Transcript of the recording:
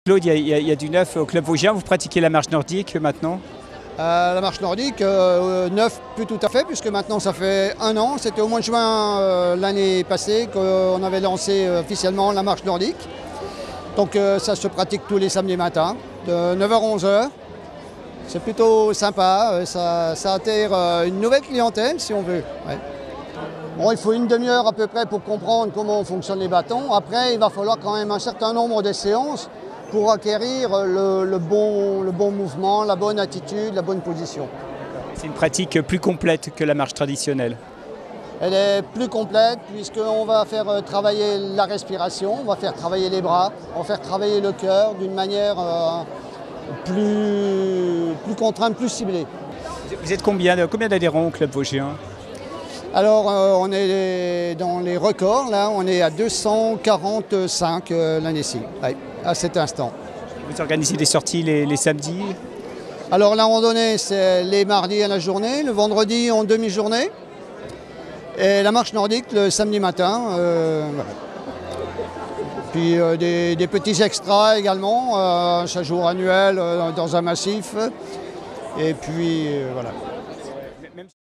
Claude, il y a du neuf au Club Vosgien. Vous pratiquez la marche nordique maintenant? La marche nordique, neuf plus tout à fait, puisque maintenant ça fait un an. C'était au mois de juin l'année passée qu'on avait lancé officiellement la marche nordique. Donc ça se pratique tous les samedis matins, de 9h à 11h. C'est plutôt sympa, ça attire une nouvelle clientèle si on veut. Ouais. Bon, il faut une demi-heure à peu près pour comprendre comment fonctionnent les bâtons. Après, il va falloir quand même un certain nombre de séances pour acquérir le bon mouvement, la bonne attitude, la bonne position. C'est une pratique plus complète que la marche traditionnelle. Elle est plus complète puisqu'on va faire travailler la respiration, on va faire travailler les bras, on va faire travailler le cœur d'une manière plus contrainte, plus ciblée. Vous êtes combien d'adhérents au Club Vosgien? Alors on est dans les records, là on est à 245 l'année-ci, ouais, à cet instant. Vous organisez des sorties les samedis? Alors la randonnée c'est les mardis à la journée, le vendredi en demi-journée et la marche nordique le samedi matin. Voilà. Puis des petits extras également, chaque jour annuel dans un massif et puis voilà.